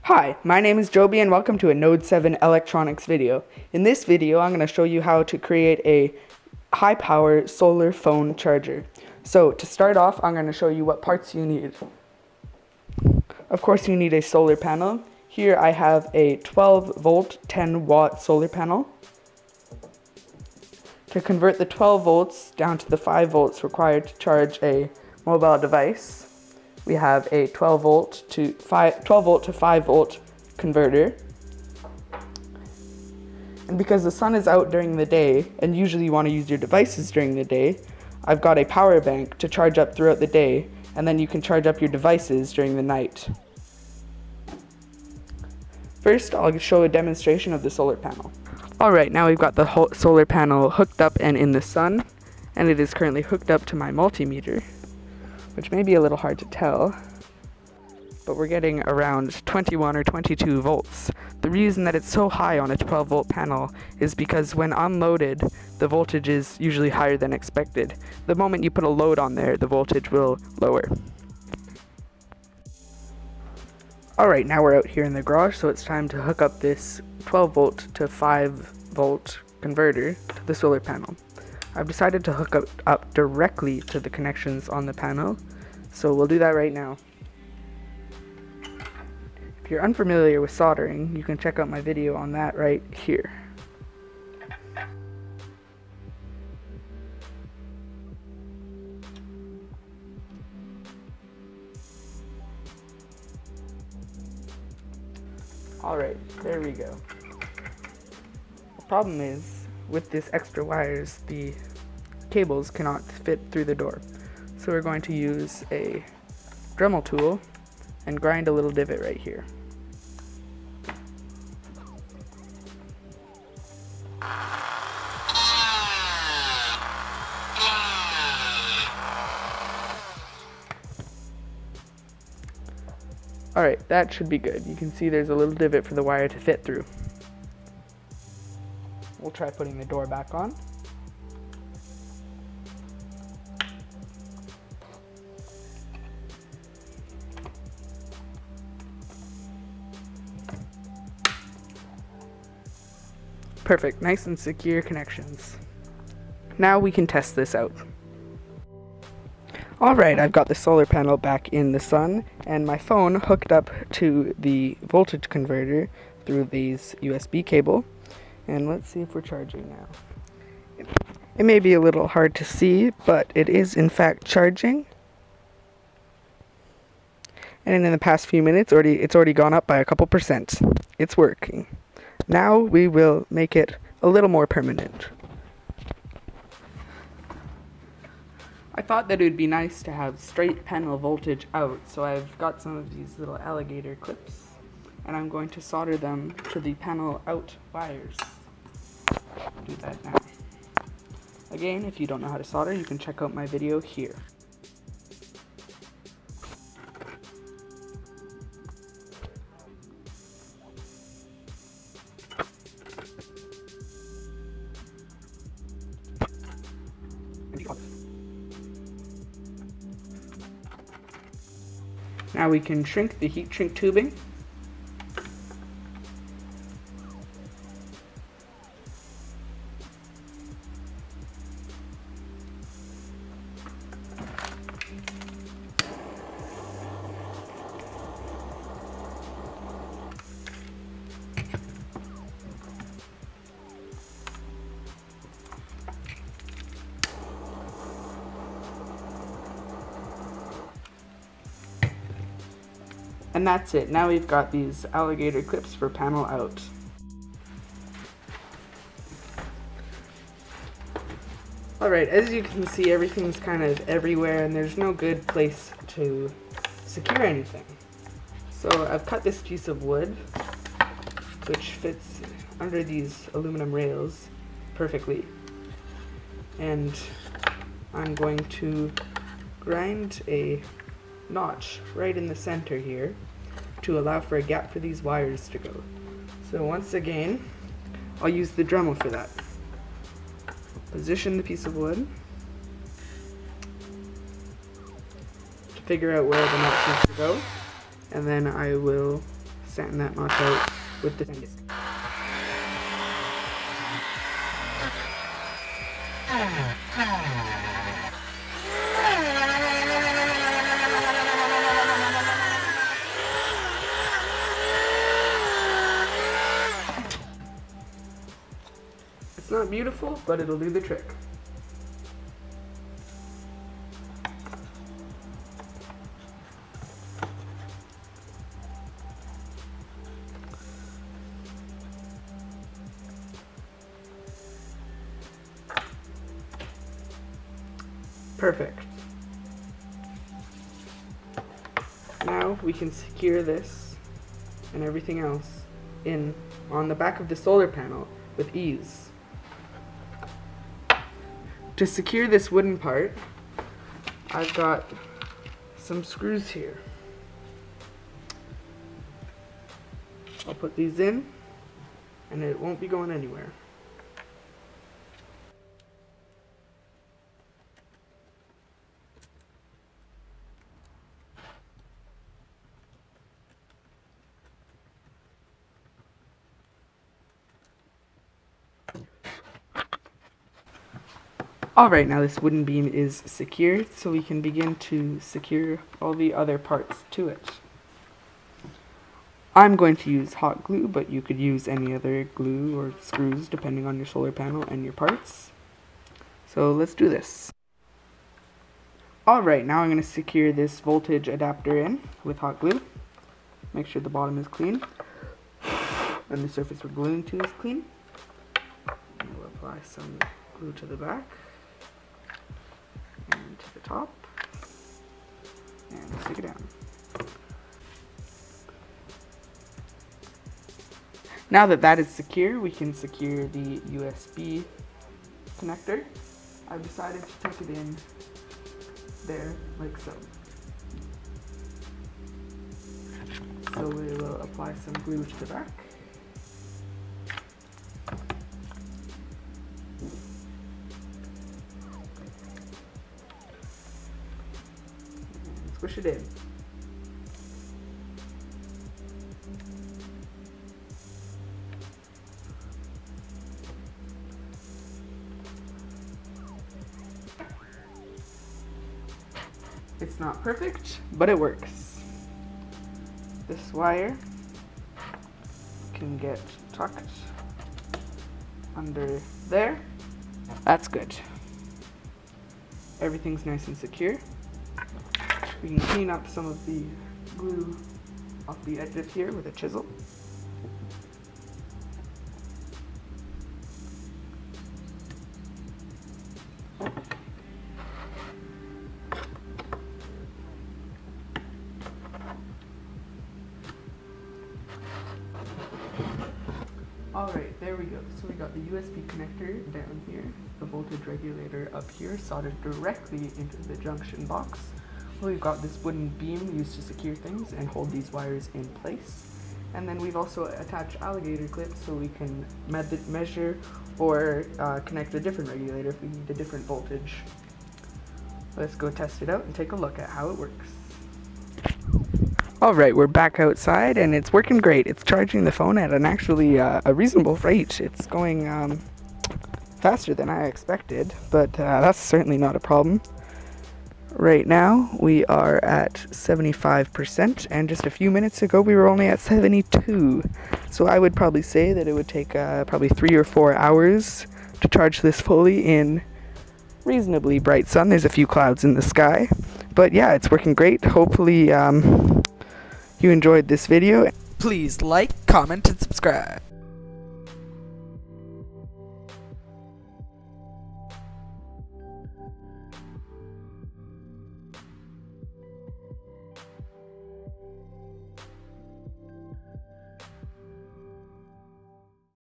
Hi, my name is Joby and welcome to a Node 7 electronics video. In this video, I'm going to show you how to create a high-power solar phone charger. So to start off, I'm going to show you what parts you need. Of course, you need a solar panel. Here I have a 12 volt, 10 watt solar panel. To convert the 12 volts down to the 5 volts required to charge a mobile device, we have a 12 volt to 5 volt converter. And because the sun is out during the day, and usually you want to use your devices during the day, I've got a power bank to charge up throughout the day, and then you can charge up your devices during the night. First, I'll show a demonstration of the solar panel. Alright, now we've got the whole solar panel hooked up and in the sun, and it is currently hooked up to my multimeter, which may be a little hard to tell, but we're getting around 21 or 22 volts. The reason that it's so high on a 12 volt panel is because when unloaded, the voltage is usually higher than expected. The moment you put a load on there, the voltage will lower. Alright, now we're out here in the garage, so it's time to hook up this 12 volt to 5 volt converter to the solar panel. I've decided to hook up directly to the connections on the panel, so we'll do that right now. If you're unfamiliar with soldering, you can check out my video on that right here. Alright, there we go. The problem is, with this extra wires, the cables cannot fit through the door. So we're going to use a Dremel tool and grind a little divot right here. Alright, that should be good. You can see there's a little divot for the wire to fit through. We'll try putting the door back on. Perfect, nice and secure connections. Now we can test this out. Alright, I've got the solar panel back in the sun and my phone hooked up to the voltage converter through these USB cable. And let's see if we're charging now. It may be a little hard to see, but it is in fact charging. And in the past few minutes, it's already gone up by a couple percent. It's working. Now we will make it a little more permanent. I thought that it would be nice to have straight panel voltage out, so I've got some of these little alligator clips, and I'm going to solder them to the panel out wires. Do that now. Again, if you don't know how to solder, you can check out my video here. Now we can shrink the heat shrink tubing. And that's it. Now we've got these alligator clips for panel out. Alright, as you can see, everything's kind of everywhere and there's no good place to secure anything. So I've cut this piece of wood, which fits under these aluminum rails perfectly. And I'm going to grind a notch right in the center here to allow for a gap for these wires to go. So once again, I'll use the Dremel for that. Position the piece of wood to figure out where the notch needs to go, and then I will sand that notch out with the sand disc. It's not beautiful, but it'll do the trick. Perfect. Now we can secure this and everything else on the back of the solar panel with ease. To secure this wooden part, I've got some screws here. I'll put these in and it won't be going anywhere. Alright, now this wooden beam is secured, so we can begin to secure all the other parts to it. I'm going to use hot glue, but you could use any other glue or screws depending on your solar panel and your parts. So let's do this. Alright, now I'm going to secure this voltage adapter in with hot glue. Make sure the bottom is clean and the surface we're gluing to is clean. And we'll apply some glue to the back and to the top and stick it down. Now that that is secure, we can secure the USB connector. I've decided to tuck it in there like so. So we will apply some glue to the back. Squish it in. It's not perfect, but it works. This wire can get tucked under there. That's good. Everything's nice and secure. We can clean up some of the glue off the edge of here with a chisel. Alright, there we go. So we got the USB connector down here, the voltage regulator up here, soldered directly into the junction box. We've got this wooden beam used to secure things and hold these wires in place. And then we've also attached alligator clips so we can measure or connect a different regulator if we need a different voltage. Let's go test it out and take a look at how it works. Alright, we're back outside and it's working great. It's charging the phone at an actually a reasonable rate. It's going faster than I expected, but that's certainly not a problem. Right now we are at 75%, and just a few minutes ago we were only at 72. So I would probably say that it would take probably 3 or 4 hours to charge this fully in reasonably bright sun. There's a few clouds in the sky, but yeah, it's working great. Hopefully you enjoyed this video. Please like, comment, and subscribe.